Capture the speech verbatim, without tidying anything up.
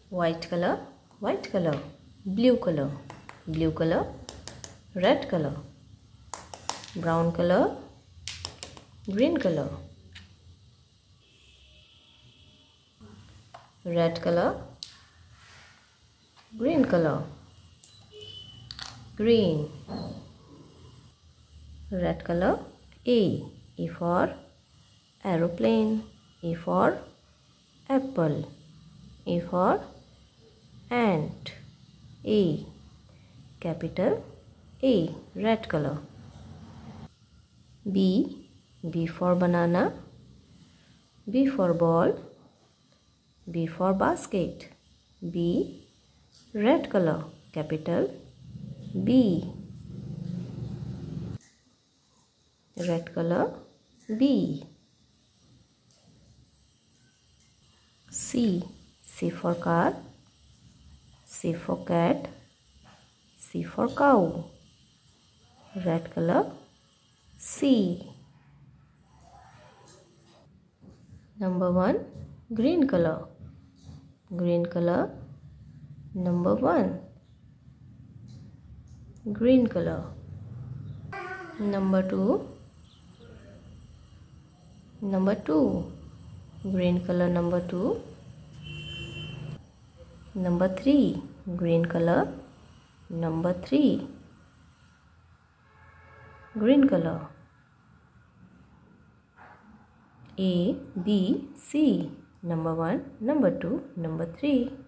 white color, white color, blue color, blue color, red color, brown color, green color, red color, green color, green, red color, A, A for aeroplane, A for apple, A for ant, A, capital A, red color. B, B for banana, B for ball, B for basket, B, red color, capital B, red color B. C, C for car, C for cat, C for cow, red color C. Number one, green color, green color, number one, green color. Number two, number two, green color, number two. Number three, green color, number three, green color. A, B, C, number one, number two, number three.